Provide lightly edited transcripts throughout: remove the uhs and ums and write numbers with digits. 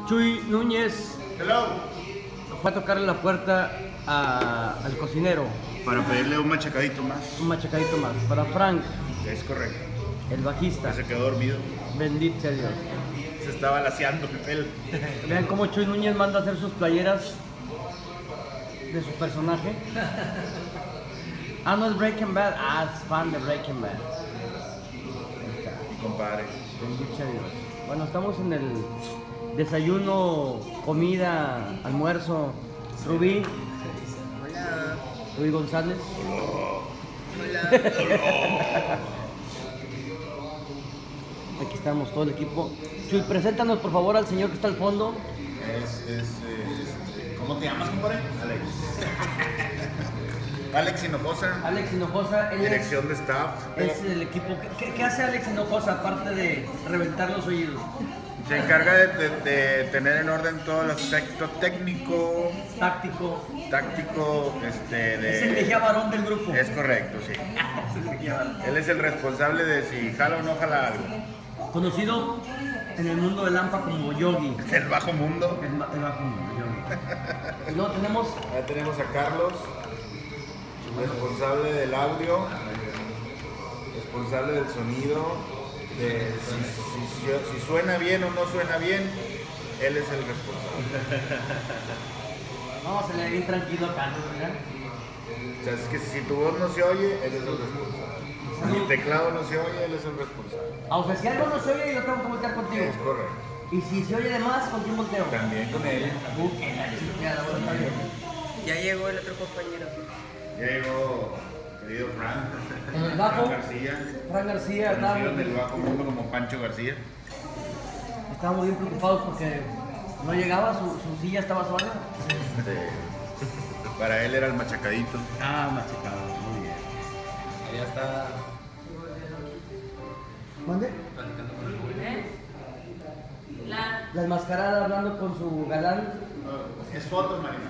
Chuy Núñez fue a tocarle la puerta al cocinero. Para pedirle un machacadito más. Un machacadito más. Para Frank. Es correcto. El bajista. Se quedó dormido. Bendito sea Dios. Se estaba laseando el pelo. Vean cómo Chuy Núñez manda a hacer sus playeras de su personaje. No es Breaking Bad. Es fan de Breaking Bad. Compadre. Bendito sea Dios. Bueno, estamos en el desayuno, comida, almuerzo. Rubí. Hola. Rubí González. Hola. Aquí estamos, todo el equipo. Chuy, preséntanos por favor al señor que está al fondo. ¿Cómo te llamas, compadre? Alex. Alex Hinojosa. Alex Hinojosa. Dirección de staff. Es el equipo. ¿Qué hace Alex Hinojosa aparte de reventar los oídos? Se encarga de tener en orden todo el aspecto técnico, Táctico. de... Es el Mejía Varón del grupo. Es correcto, sí. Es el Mejía Varón. Él es el responsable de si jala o no jala algo. Conocido en el mundo del AMPA como Yogi. El bajo mundo. El bajo mundo, Yogi. Y luego tenemos Ya tenemos a Carlos, responsable del audio, responsable del sonido, de si suena bien o no suena bien, él es el responsable. Vamos a leer bien tranquilo a Carlos, ¿verdad? O sea, es que si tu voz no se oye, él es el responsable. Si el teclado no se oye, él es el responsable. O sea, si algo no se oye, yo tengo que voltear contigo. Es correcto. Y si se oye de más, ¿con quién volteo? También con él. Que la chingada, bueno, está bien. Ya llegó el otro compañero. Ya llegó querido Frank. En el bajo, Frank García. Frank García, Conocido en el bajo mundo como Pancho García. estábamos bien preocupados porque no llegaba, su silla estaba sola. Para él era el machacadito. Machacado, muy bien. Ya está ¿Mande? platicando con el público. La enmascarada hablando con su galán. Es foto, Marina.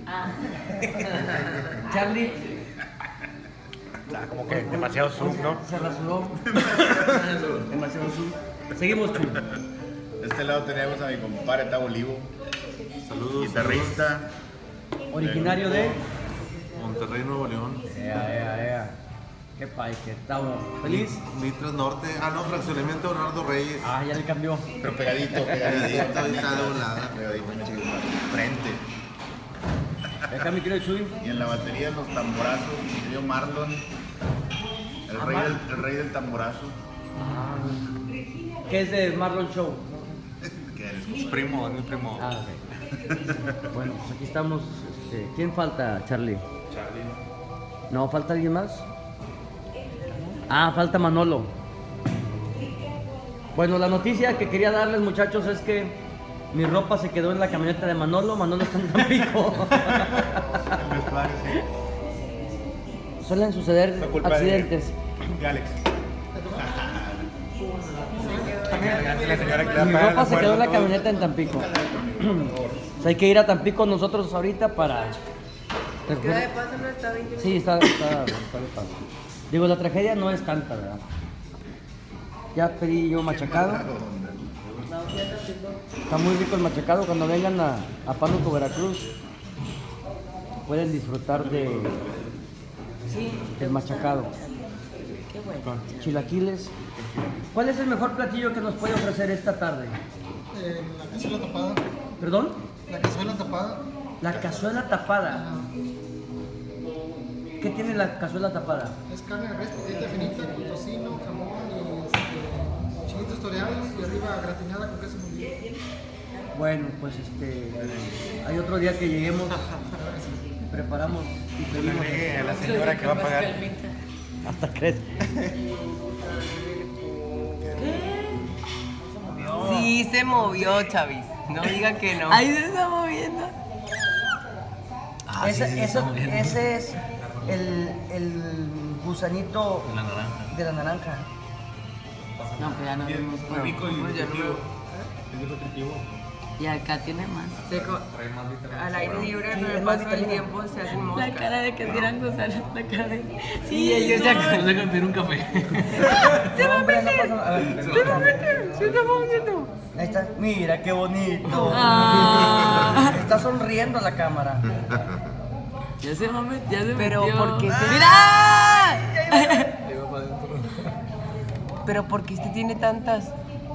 Charlie Como que demasiado zoom, ¿no? se rasuró. Demasiado zoom. Seguimos, Chuy. De este lado tenemos a mi compadre Tavo Olivo. Saludos. Guitarrista. Originario de. Monterrey, Nuevo León. Ea. Qué pay, que estamos. ¿Feliz? Mitras Norte. Fraccionamiento Leonardo Reyes. Ya le cambió. Pero pegadito. Pegadito, ahí está de volada. Pegadito, chido. Frente. Acá mi querido Chuy. Y en la batería los tamborazos, mi querido Marlon. El rey del tamborazo. Que es de Marlon Show. ¿Qué eres? Es primo, es mi primo. Ok. Bueno, pues aquí estamos. ¿Quién falta, Charlie? No, ¿falta alguien más? Falta Manolo. Bueno, la noticia que quería darles, muchachos, es que mi ropa se quedó en la camioneta de Manolo. Manolo está en Tampico. Suelen suceder accidentes. Y Alex. Mi ropa se quedó en la camioneta en Tampico. O sea, hay que ir a Tampico nosotros ahorita para... ¿Qué de paso no está bien? Sí, está de paso. Digo, la tragedia no es tanta, ¿verdad? Ya pedí yo machacado. Está muy rico el machacado. Cuando vengan a Pánuco, Veracruz, pueden disfrutar del machacado. Qué bueno. Chilaquiles. ¿Cuál es el mejor platillo que nos puede ofrecer esta tarde? La cazuela tapada. ¿Perdón? La cazuela tapada. La cazuela tapada. ¿Qué tiene la cazuela tapada? Es carne de res, poquita finita, con tocino, jamón y chilitos toreados y arriba gratinada con queso fundido. Bueno, pues hay otro día que lleguemos, preparamos y pedimos. A la señora que va a pagar. Hasta crees. Sí, se movió, Chavis. No diga que no. Ahí se está moviendo. Ese es el gusanito de la naranja. No, pues ya no vemos. Muy rico y Pues ya no nutritivo. veo. Es nutritivo. Y acá tiene más. Al aire libre, Sí, con es el más paso del vitamina. tiempo se hacen La moscas. cara de que quieran gozar, la cara de... Sí, ellos ya... Yo le pedir un café. Se va a meter. Se va a meter. Se está moviendo. Ahí está. Mira qué bonito. Ah. Está sonriendo a la cámara. Ya se va a meter, ya se Pero metió. ¿por qué? ¡Mira! Pero ¿por qué este tiene tantas?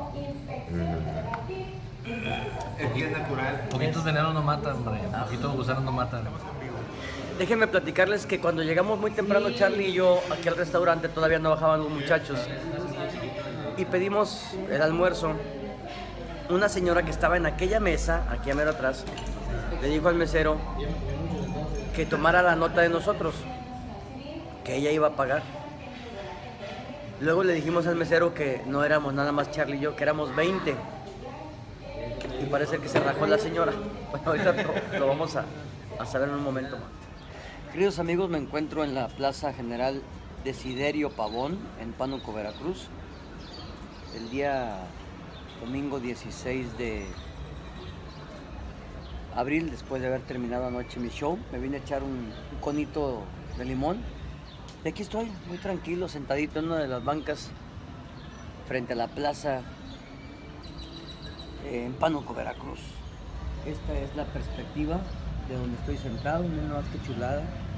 Es natural. Poquitos venenos no matan, hombre. Poquitos gusanos no matan. Déjenme platicarles que cuando llegamos muy temprano, Charlie y yo, aquí al restaurante, todavía no bajaban los muchachos. Y pedimos el almuerzo. Una señora que estaba en aquella mesa, aquí a mero atrás, le dijo al mesero que tomara la nota de nosotros, que ella iba a pagar. Luego le dijimos al mesero que no éramos nada más Charlie y yo, que éramos 20. Y parece que se rajó la señora. Bueno, ahorita lo vamos a saber en un momento más. Queridos amigos, me encuentro en la Plaza General Desiderio Pavón, en Pánuco, Veracruz. El día domingo 16 de abril, después de haber terminado anoche mi show, me vine a echar un conito de limón. Y aquí estoy, muy tranquilo, sentadito en una de las bancas frente a la plaza en Pánuco, Veracruz. Esta es la perspectiva de donde estoy sentado, miren nomás qué chulada.